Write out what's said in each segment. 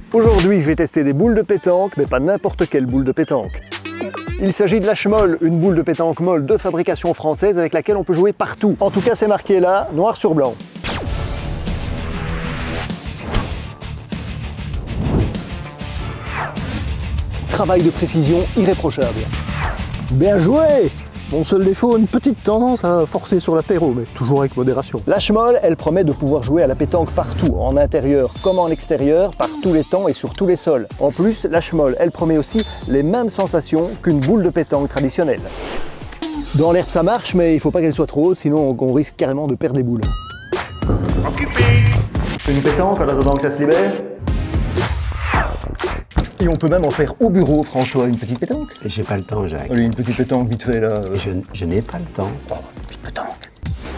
Aujourd'hui, je vais tester des boules de pétanque, mais pas n'importe quelle boule de pétanque. Il s'agit de la Schmoll, une boule de pétanque molle de fabrication française avec laquelle on peut jouer partout. En tout cas, c'est marqué là, noir sur blanc. Travail de précision irréprochable. Bien joué! Mon seul défaut, une petite tendance à forcer sur l'apéro, mais toujours avec modération. La Schmoll, elle promet de pouvoir jouer à la pétanque partout, en intérieur comme en extérieur, par tous les temps et sur tous les sols. En plus, la Schmoll, elle promet aussi les mêmes sensations qu'une boule de pétanque traditionnelle. Dans l'herbe ça marche, mais il faut pas qu'elle soit trop haute, sinon on risque carrément de perdre les boules. Occupé! Une pétanque en attendant que ça se libère. Et on peut même en faire au bureau, François, une petite pétanque. J'ai pas le temps, Jacques. Allez, une petite pétanque vite fait là. Je n'ai pas le temps. Oh, une petite pétanque.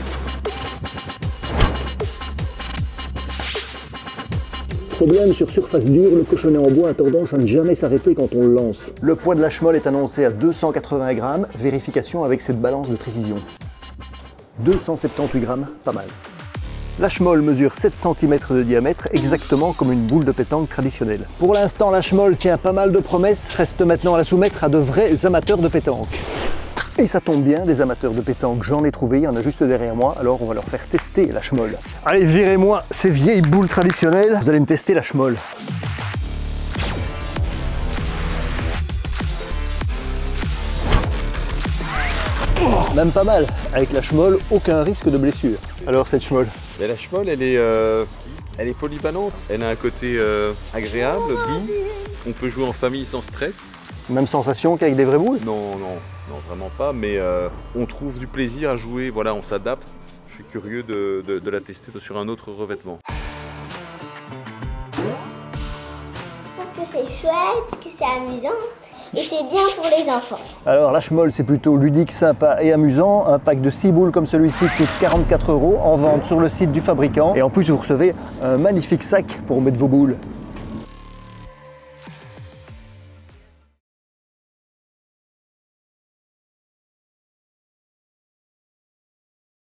Problème sur surface dure, le cochonnet en bois a tendance à ne jamais s'arrêter quand on le lance. Le poids de la Schmoll est annoncé à 280 grammes, vérification avec cette balance de précision. 278 grammes, pas mal. La Schmoll mesure 7 cm de diamètre, exactement comme une boule de pétanque traditionnelle. Pour l'instant, la Schmoll tient pas mal de promesses, reste maintenant à la soumettre à de vrais amateurs de pétanque. Et ça tombe bien, des amateurs de pétanque, j'en ai trouvé, il y en a juste derrière moi, alors on va leur faire tester la Schmoll. Allez, virez-moi ces vieilles boules traditionnelles, vous allez me tester la Schmoll. Oh, même pas mal, avec la Schmoll, aucun risque de blessure. Alors cette Schmoll? Mais la Schmoll, elle est polyvalente. Elle a un côté agréable, doux. On peut jouer en famille sans stress. Même sensation qu'avec des vraies boules? Non, vraiment pas. Mais on trouve du plaisir à jouer. Voilà, on s'adapte. Je suis curieux de la tester sur un autre revêtement. Je trouve que c'est chouette, que c'est amusant. Et c'est bien pour les enfants. Alors la Schmoll, c'est plutôt ludique, sympa et amusant. Un pack de 6 boules comme celui-ci coûte 44 € en vente sur le site du fabricant. Et en plus, vous recevez un magnifique sac pour mettre vos boules.